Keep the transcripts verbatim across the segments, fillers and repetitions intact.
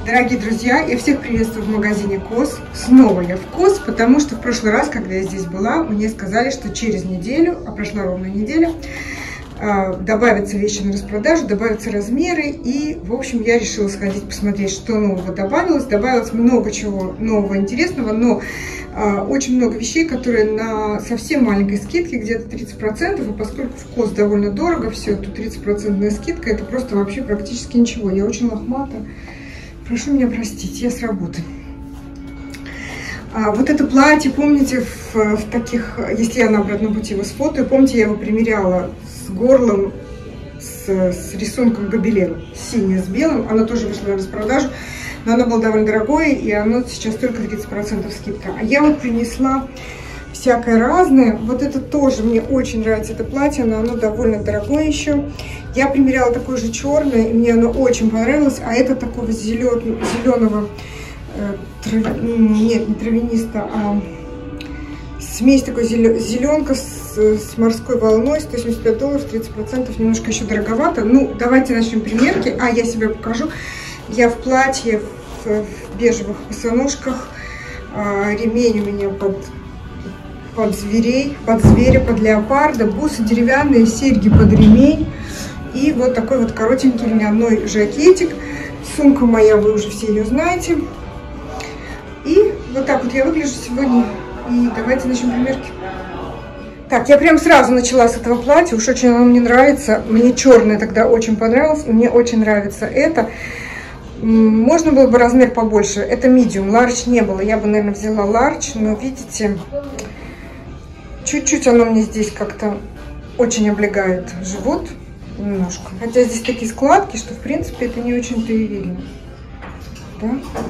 Дорогие друзья, я всех приветствую в магазине Кос. Снова я в Кос, потому что в прошлый раз, когда я здесь была, мне сказали, что через неделю, а прошла ровно неделя, добавятся вещи на распродажу, добавятся размеры. И, в общем, я решила сходить посмотреть, что нового добавилось. Добавилось много чего нового, интересного, но очень много вещей, которые на совсем маленькой скидке, где-то тридцать процентов. И поскольку в Кос довольно дорого все, то тридцать процентов скидка, это просто вообще практически ничего. Я очень лохмата. Прошу меня простить, я с работы. А, вот это платье, помните, в, в таких, если я на обратном пути его сфотою, помните, я его примеряла с горлом, с, с рисунком гобелен, синее с белым. Оно тоже вышло на распродажу, но оно было довольно дорогое, и оно сейчас только тридцать процентов скидка. А я вот принесла всякое разное. Вот это тоже мне очень нравится, это платье, но оно довольно дорогое еще. Я примеряла такое же черное, и мне оно очень понравилось. А это такого зелен, зеленого, э, трав... нет, не травяниста, а смесь такой зелен... зеленка с, с морской волной, сто семьдесят пять долларов, тридцать процентов, немножко еще дороговато. Ну, давайте начнем примерки. А, я себя покажу. Я в платье, в, в бежевых босоножках, а, ремень у меня под... под зверей, под зверя, под леопарда, бусы деревянные, серьги под ремень. И вот такой вот коротенький льняной жакетик. Сумка моя, вы уже все ее знаете. И вот так вот я выгляжу сегодня. И давайте начнем примерки. Так, я прям сразу начала с этого платья. Уж очень оно мне нравится. Мне черное тогда очень понравилось. И мне очень нравится это. Можно было бы размер побольше. Это medium, large не было. Я бы, наверное, взяла large. Но видите, чуть-чуть оно мне здесь как-то очень облегает живот. Немножко. Хотя здесь такие складки, что в принципе это не очень-то и видно. Да?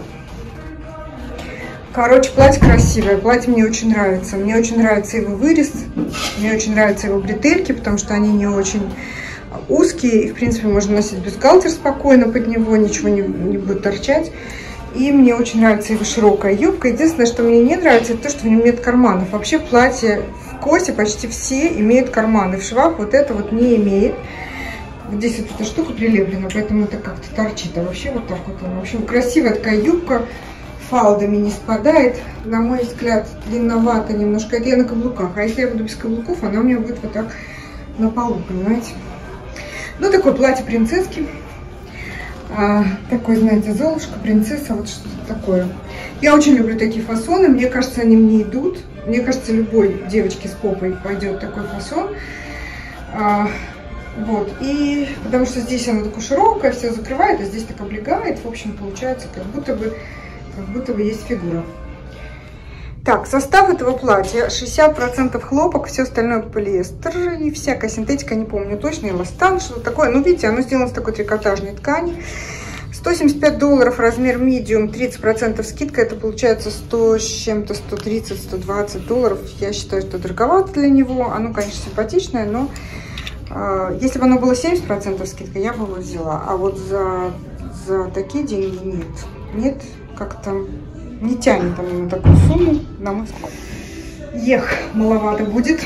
Короче, платье красивое. Платье мне очень нравится. Мне очень нравится его вырез. Мне очень нравятся его бретельки, потому что они не очень узкие. И в принципе можно носить бюстгальтер спокойно под него. Ничего не, не будет торчать. И мне очень нравится его широкая юбка. Единственное, что мне не нравится, это то, что в нем нет карманов. Вообще платье в Косе почти все имеют карманы. В швах вот это вот не имеет. Здесь вот эта штука прилеплена, поэтому это как-то торчит. А вообще вот так вот. В общем, красивая такая юбка, фалдами не спадает. На мой взгляд, длинновато немножко. Это я на каблуках. А если я буду без каблуков, она у меня будет вот так на полу, понимаете? Ну, такое платье принцесски. А, такой, знаете, золушка, принцесса, вот что-то такое. Я очень люблю такие фасоны. Мне кажется, они мне идут. Мне кажется, любой девочке с попой пойдет такой фасон. А, Вот, и потому что здесь оно такое широкое, все закрывает, а здесь так облегает, в общем, получается, как будто бы, как будто бы есть фигура. Так, состав этого платья: шестьдесят процентов хлопок, все остальное полиэстер и всякая синтетика, не помню точно, эластан, что-то такое. Ну, видите, оно сделано с такой трикотажной ткани. сто семьдесят пять долларов, размер medium, тридцать процентов скидка, это получается сто с чем-то, сто тридцать — сто двадцать долларов. Я считаю, что дороговато для него. Оно, конечно, симпатичное, но если бы оно было семьдесят процентов скидка, я бы его взяла. А вот за, за такие деньги нет. Нет, как-то не тянет оно на такую сумму, на мой взгляд. Ех, маловато будет.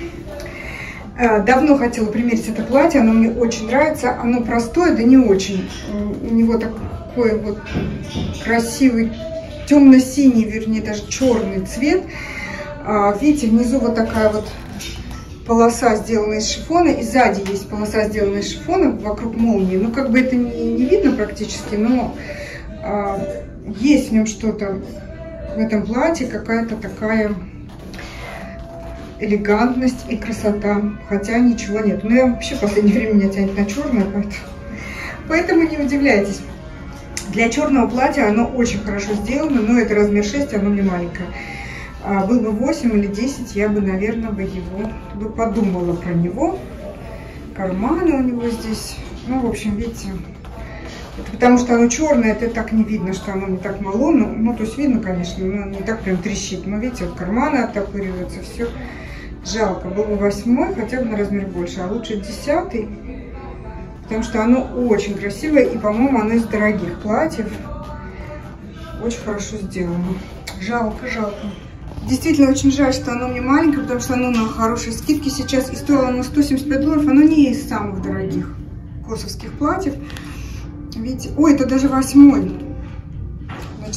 Давно хотела примерить это платье, оно мне очень нравится. Оно простое, да не очень. У него такой вот красивый темно-синий, вернее даже черный цвет. Видите, внизу вот такая вот полоса, сделанная из шифона, и сзади есть полоса, сделанная из шифона, вокруг молнии. Ну, как бы это не, не видно практически, но а, есть в нем что-то, в этом платье, какая-то такая элегантность и красота, хотя ничего нет. Но я вообще в последнее время меня тянет на черное, поэтому, поэтому не удивляйтесь. Для черного платья оно очень хорошо сделано, но это размер шесть, оно мне маленькое. А был бы восемь или десять, я бы, наверное, бы его бы подумала про него. Карманы у него здесь. Ну, в общем, видите, это потому что оно черное, это так не видно, что оно не так мало. Ну, ну то есть видно, конечно, но не так прям трещит. Но видите, вот карманы оттопыриваются, все. Жалко. Был бы восьмой, хотя бы на размер больше, а лучше десятый. Потому что оно очень красивое, и, по-моему, оно из дорогих платьев. Очень хорошо сделано. Жалко, жалко. Действительно очень жаль, что оно мне маленькое, потому что оно на хорошей скидке сейчас. И стоило оно сто семьдесят пять долларов. Оно не из самых дорогих косовских платьев. Видите? Ой, это даже восьмой.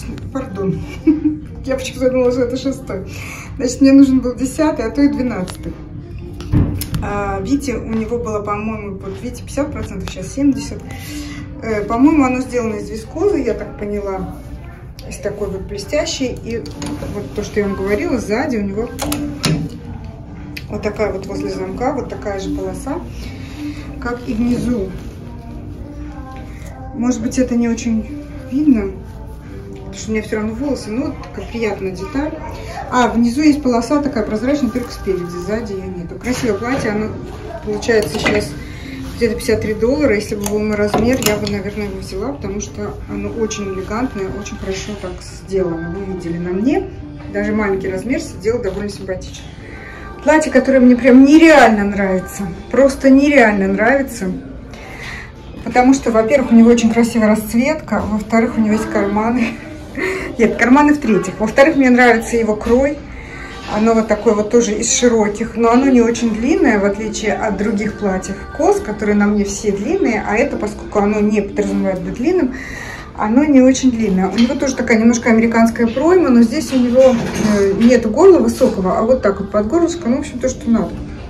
пардон. Я почему-то думала, что это шестой. Значит, мне нужен был десятый, а то и двенадцатый. А, видите, у него было, по-моему, вот видите, пятьдесят процентов, сейчас семьдесят процентов. Э, по-моему, оно сделано из вискозы, я так поняла. Из такой вот блестящей. И вот то, что я вам говорила, сзади у него вот такая вот возле замка, вот такая же полоса, как и внизу. Может быть, это не очень видно, потому что у меня все равно волосы, но вот такая приятная деталь. А, внизу есть полоса такая прозрачная, только спереди, сзади ее нету. Красивое платье, оно получается сейчас где-то пятьдесят три доллара. Если бы был мой размер, я бы, наверное, его взяла, потому что оно очень элегантное, очень хорошо так сделано. Вы видели на мне, даже маленький размер сидел довольно симпатично. Платье, которое мне прям нереально нравится, просто нереально нравится. Потому что, во-первых, у него очень красивая расцветка, во-вторых, у него есть карманы. Нет, карманы в-третьих. Во-вторых, мне нравится его крой. Оно вот такое вот тоже из широких, но оно не очень длинное, в отличие от других платьев кос, которые на мне все длинные, а это, поскольку оно не подразумевает быть длинным, оно не очень длинное. У него тоже такая немножко американская пройма, но здесь у него нет горла высокого, а вот так вот под горлышко, ну, в общем, то, что надо.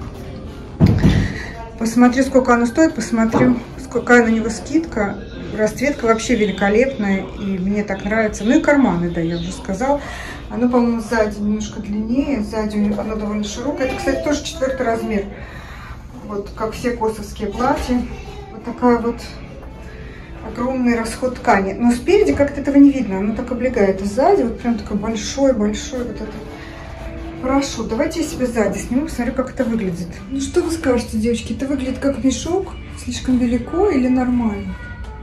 Посмотрю, сколько оно стоит, посмотрю, какая на него скидка. Расцветка вообще великолепная, и мне так нравится. Ну и карманы, да, я уже сказала. Оно, по-моему, сзади немножко длиннее, сзади оно довольно широкое. Это, кстати, тоже четвертый размер. Вот, как все косовские платья. Вот такая вот огромный расход ткани. Но спереди как-то этого не видно, оно так облегает. И сзади вот прям такой большой-большой вот этот. Хорошо, давайте я себе сзади сниму, посмотрю, как это выглядит. Ну что вы скажете, девочки, это выглядит как мешок? Слишком велико или нормально?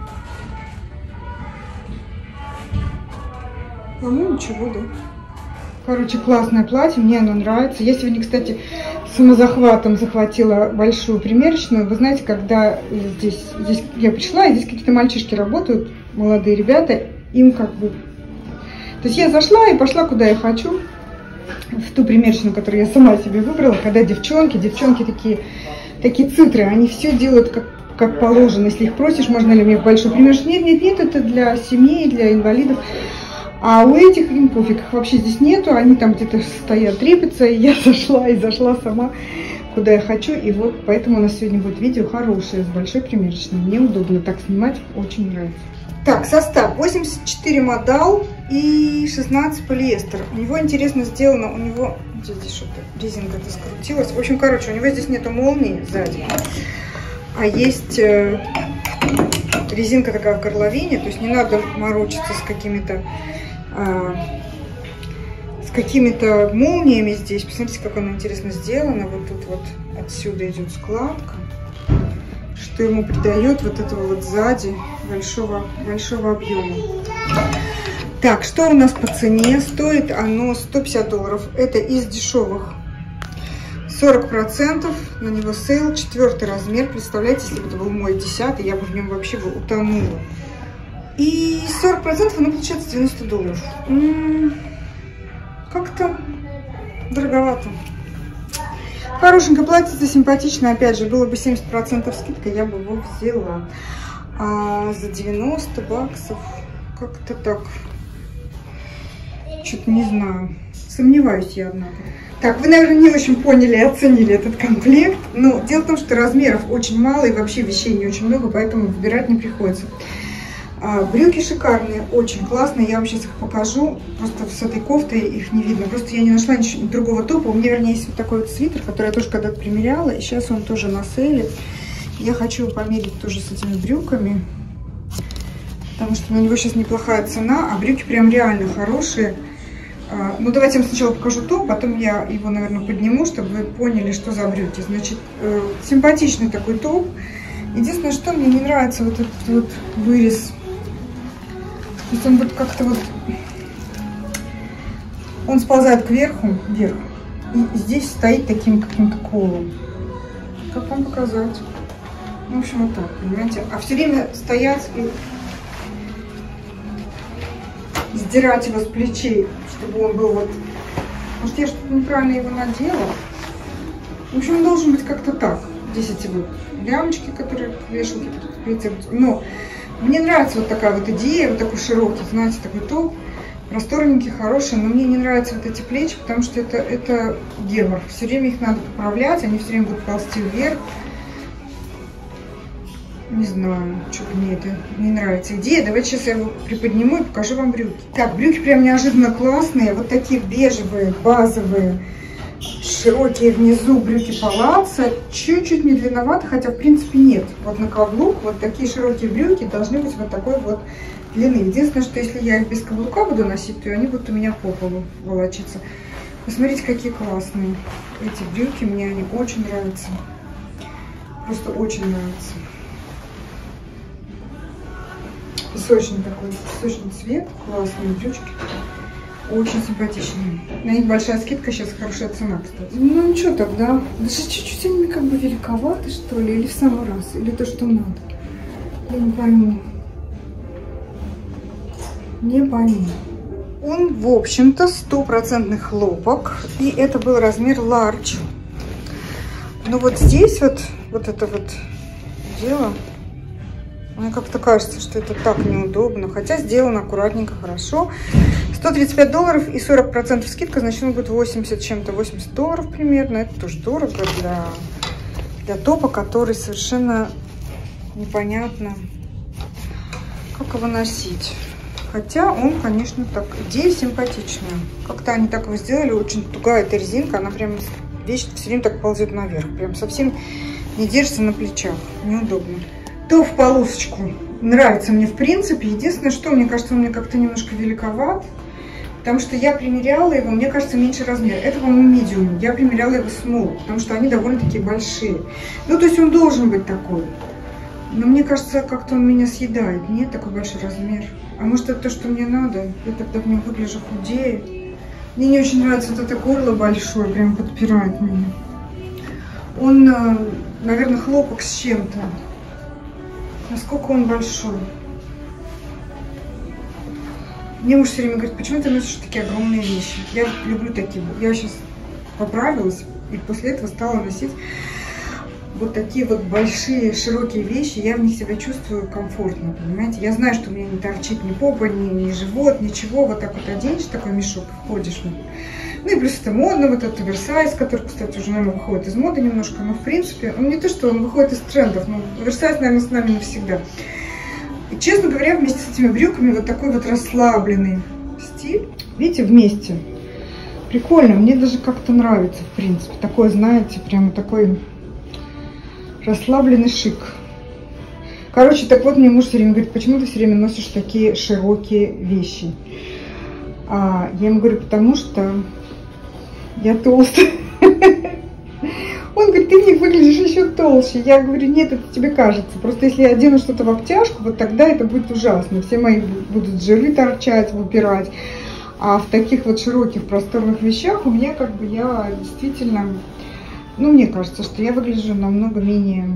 По-моему, ничего, да. Короче, классное платье, мне оно нравится. Я сегодня, кстати, самозахватом захватила большую примерочную. Вы знаете, когда здесь, здесь я пришла, и здесь какие-то мальчишки работают, молодые ребята, им как бы... То есть я зашла и пошла, куда я хочу, в ту примерочную, которую я сама себе выбрала, когда девчонки, девчонки такие, такие цитры, они все делают как, как положено. Если их просишь, можно ли мне в большую примерочную? Нет, нет, нет, это для семей, для инвалидов. А у этих им пофиг, их вообще здесь нету, они там где-то стоят, трепятся, и я зашла и зашла сама, куда я хочу, и вот поэтому у нас сегодня будет видео хорошее, с большой примерочной, мне удобно так снимать, очень нравится. Так, состав восемьдесят четыре модал и шестнадцать полиэстер. У него интересно сделано, у него, здесь что-то, резинка-то скрутилась, в общем, короче, у него здесь нету молнии сзади, а есть... резинка такая в горловине, то есть не надо морочиться с какими-то а, с какими-то молниями здесь. Посмотрите, как она интересно сделана. Вот тут вот отсюда идет складка, что ему придает вот этого вот сзади большого, большого объема. Так, что у нас по цене? Стоит оно сто пятьдесят долларов. Это из дешевых. сорок процентов на него сейл, четвертый размер. Представляете, если бы это был мой десятый, я бы в нем вообще бы утонула. И сорок процентов оно получается девяносто долларов. Как-то дороговато. Хорошенькое платье, симпатичное. Опять же, было бы семьдесят процентов скидка, я бы его взяла. А за девяносто баксов как-то так. Что-то не знаю. Сомневаюсь я, однако. Так, вы, наверное, не очень поняли и оценили этот комплект. Но дело в том, что размеров очень мало и вообще вещей не очень много, поэтому выбирать не приходится. А, брюки шикарные, очень классные. Я вам сейчас их покажу. Просто с этой кофтой их не видно. Просто я не нашла ничего, другого топа. У меня, вернее, есть вот такой вот свитер, который я тоже когда-то примеряла. И сейчас он тоже на сейле. Я хочу померить тоже с этими брюками. Потому что на него сейчас неплохая цена. А брюки прям реально хорошие. Ну, давайте я вам сначала покажу топ, потом я его, наверное, подниму, чтобы вы поняли, что за брюки. Значит, э, симпатичный такой топ. Единственное, что мне не нравится, вот этот вот вырез. То есть он вот как-то вот... Он сползает кверху, вверх. И здесь стоит таким каким-то колом. Как вам показать? Ну, в общем, вот так, понимаете? А все время стоять и... сдирать его с плечей, чтобы он был вот... Может, я что-то неправильно его надела? В общем, он должен быть как-то так. Здесь эти вот лямочки, которые к вешалке прицепятся. Но мне нравится вот такая вот идея, вот такой широкий, знаете, такой топ. просторненькие, хорошие, но мне не нравятся вот эти плечи, потому что это, это гемор. Все время их надо поправлять, они все время будут ползти вверх. Не знаю, что мне это не нравится идея. Давайте сейчас я его приподниму и покажу вам брюки. Так, брюки прям неожиданно классные. Вот такие бежевые, базовые, широкие внизу брюки палаццо. Чуть-чуть не длинновато, хотя в принципе нет. Вот на каблук вот такие широкие брюки должны быть вот такой вот длины. Единственное, что если я их без каблука буду носить, то они будут у меня по полу волочиться. Посмотрите, какие классные эти брюки. Мне они очень нравятся. Просто очень нравятся. Песочный такой, песочный цвет, классные брючки, очень симпатичные. На них большая скидка, сейчас хорошая цена, кстати. Ну ничего тогда, даже чуть-чуть они как бы великоваты, что ли, или в самый раз, или то, что надо. Я не пойму. Не пойму. Он, в общем-то, стопроцентный хлопок, и это был размер large. Но вот здесь вот, вот это вот дело... Мне как-то кажется, что это так неудобно. Хотя сделано аккуратненько, хорошо. сто тридцать пять долларов и сорок процентов скидка, значит, он будет восемьдесят чем-то, восемьдесят долларов примерно. Это тоже дорого для, для топа, который совершенно непонятно, как его носить. Хотя он, конечно, так, идея симпатичная. Как-то они так его сделали, очень тугая эта резинка, она прям, вещь все время так ползет наверх. Прям совсем не держится на плечах, неудобно. То в полосочку нравится мне в принципе. Единственное, что мне кажется, он мне как-то немножко великоват. Потому что я примеряла его, мне кажется, меньше размер. Это, по-моему, medium. Я примеряла его small, потому что они довольно-таки большие. Ну, то есть он должен быть такой. Но мне кажется, как-то он меня съедает. Нет, такой большой размер. А может, это то, что мне надо? Я тогда в нем выгляжу худее. Мне не очень нравится вот это горло большое, прям подпирает меня. Он, наверное, хлопок с чем-то. Насколько он большой. Мне муж все время говорит, почему ты носишь такие огромные вещи? Я люблю такие. Я сейчас поправилась и после этого стала носить вот такие вот большие, широкие вещи. Я в них себя чувствую комфортно, понимаете? Я знаю, что у меня не торчит ни попа, ни, ни живот, ничего. Вот так вот оденешь такой мешок, ходишь в нем. Ну и плюс это модно, вот этот оверсайз, который, кстати, уже, наверное, выходит из моды немножко, но в принципе, он не то, что он выходит из трендов, но оверсайз, наверное, с нами навсегда. И, честно говоря, вместе с этими брюками вот такой вот расслабленный стиль, видите, вместе. Прикольно, мне даже как-то нравится, в принципе, такой, знаете, прямо такой расслабленный шик. Короче, так вот, мне муж все время говорит, почему ты все время носишь такие широкие вещи? А я ему говорю, потому что... Я толстая. Он говорит, ты в них выглядишь еще толще. Я говорю, нет, это тебе кажется. Просто если я одену что-то в обтяжку, вот тогда это будет ужасно. Все мои будут жиры торчать, выпирать. А в таких вот широких, просторных вещах у меня как бы я действительно... Ну, мне кажется, что я выгляжу намного менее...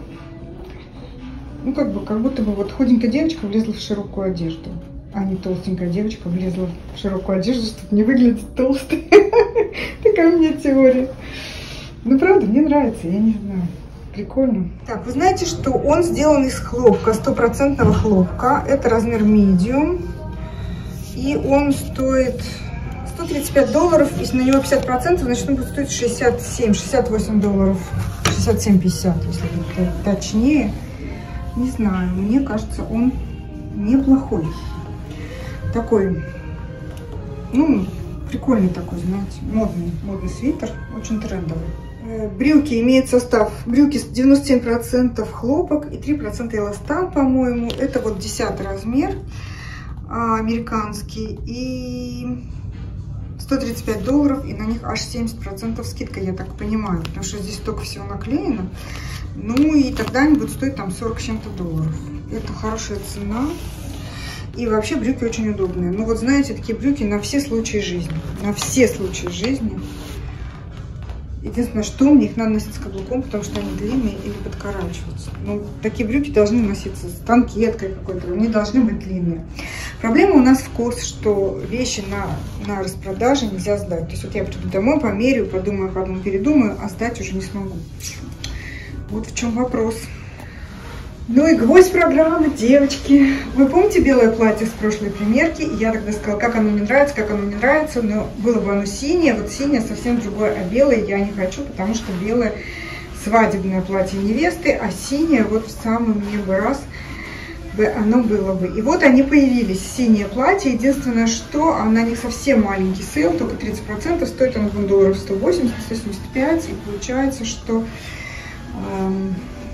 Ну, как бы, как будто бы вот худенькая девочка влезла в широкую одежду. А не толстенькая девочка влезла в широкую одежду, чтобы не выглядеть толстой. Такая у меня теория. Ну, правда, мне нравится, я не знаю. Прикольно. Так, вы знаете, что он сделан из хлопка, стопроцентного хлопка. Это размер medium. И он стоит сто тридцать пять долларов. Если на него пятьдесят процентов, значит, он будет стоить шестьдесят семь, шестьдесят восемь долларов. шестьдесят семь пятьдесят, если быть точнее. Не знаю, мне кажется, он неплохой. Такой, ну, прикольный такой, знаете, модный, модный свитер, очень трендовый. Брюки имеют состав, брюки девяносто семь процентов хлопок и три процента эластан, по-моему. Это вот десятый размер, американский, и сто тридцать пять долларов, и на них аж семьдесят процентов скидка, я так понимаю, потому что здесь столько всего наклеено. Ну и тогда они будут стоить там сорок с чем-то долларов. Это хорошая цена. И вообще брюки очень удобные. Ну вот знаете, такие брюки на все случаи жизни. На все случаи жизни. Единственное, что мне их надо носить с каблуком, потому что они длинные или подкорачиваются. Ну, такие брюки должны носиться с танкеткой какой-то, они должны быть длинные. Проблема у нас вкус, что вещи на, на распродаже нельзя сдать. То есть вот я приду домой, померяю, подумаю, подумаю, передумаю, а сдать уже не смогу. Вот в чем вопрос. Ну и гвоздь программы, девочки. Вы помните белое платье с прошлой примерки? Я тогда сказала, как оно мне нравится, как оно мне нравится. Но было бы оно синее, вот синее совсем другое. А белое я не хочу, потому что белое свадебное платье невесты, а синее вот в самый мне бы раз бы оно было бы. И вот они появились, синее платье. Единственное, что она не совсем маленький сейл, только тридцать процентов. Стоит оно долларов сто восемьдесят — сто семьдесят пять. И получается, что... Эм,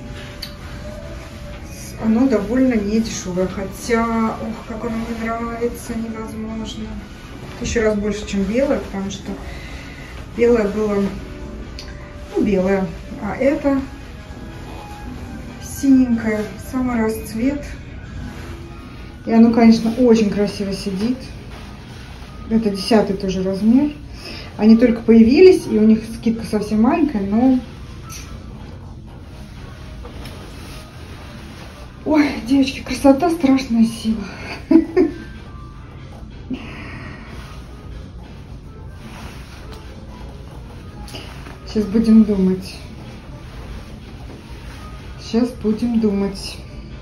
оно довольно не дешевое, хотя, ох, как оно мне нравится, невозможно. Еще раз больше, чем белое, потому что белое было, ну, белое, а это синенькое, самый расцвет. И оно, конечно, очень красиво сидит. Это десятый тоже размер. Они только появились, и у них скидка совсем маленькая, но... Ой, девочки, красота — страшная сила. Сейчас будем думать. Сейчас будем думать.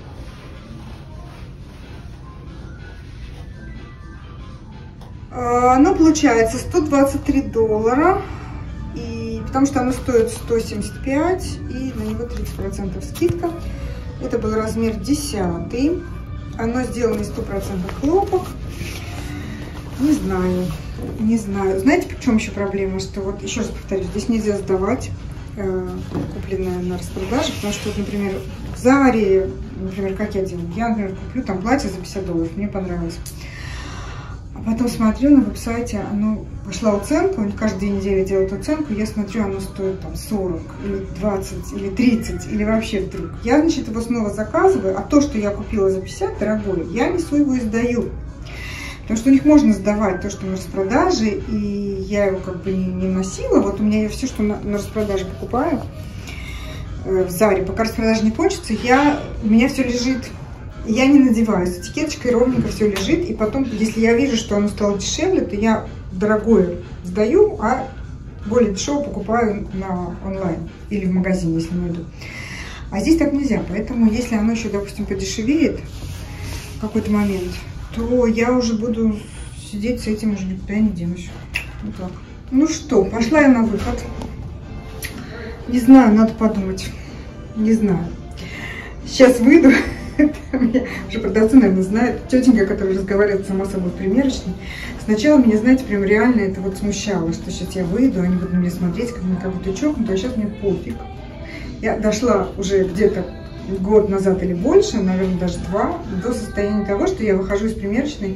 Оно получается сто двадцать три доллара. И потому что оно стоит сто семьдесят пять, и на него тридцать процентов скидка. Это был размер десятый. Оно сделано из сто процентов хлопок. Не знаю, не знаю. Знаете, в чем еще проблема? Что вот, еще раз повторюсь, здесь нельзя сдавать э, купленное на распродаже, потому что, вот, например, в Заре, например, как я делаю? Я, например, куплю там платье за пятьдесят долларов, мне понравилось. А потом смотрю на веб-сайте, оно пошла уценка, у них каждые две недели делают уценку, я смотрю, оно стоит там сорок, или двадцать, или тридцать, или вообще вдруг. Я, значит, его снова заказываю, а то, что я купила за пятьдесят, дорогое, я несу его и сдаю. Потому что у них можно сдавать то, что на распродаже, и я его как бы не, не носила. Вот у меня все, что на, на распродаже покупаю э, в Заре, пока распродажа не кончится, я, у меня все лежит. Я не надеваю, с этикеточкой ровненько все лежит. И потом, если я вижу, что оно стало дешевле, то я дорогое сдаю, а более дешево покупаю на онлайн или в магазине, если найду. А здесь так нельзя. Поэтому, если оно еще, допустим, подешевеет в какой-то момент, то я уже буду сидеть с этим, уже никуда не денусь. Вот так. Ну что, пошла я на выход. Не знаю, надо подумать. Не знаю. Сейчас выйду. Меня уже продавцы, наверное, знают. Тетенька, которая разговаривает сама собой в примерочной. Сначала меня, знаете, прям реально это вот смущало, что сейчас я выйду, они будут на меня смотреть, как на какую-то чокнутую, а сейчас мне пофиг. Я дошла уже где-то год назад или больше, наверное, даже два, до состояния того, что я выхожу из примерочной.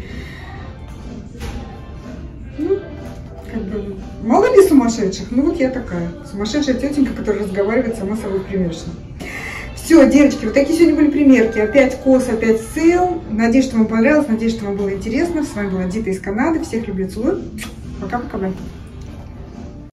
Ну, как бы, мало ли сумасшедших, ну вот я такая. Сумасшедшая тетенька, которая разговаривает сама собой в примерочной. Все, девочки, вот такие сегодня были примерки. Опять кос, опять сейл. Надеюсь, что вам понравилось, надеюсь, что вам было интересно. С вами была Дита из Канады. Всех люблю, целую. Пока-пока.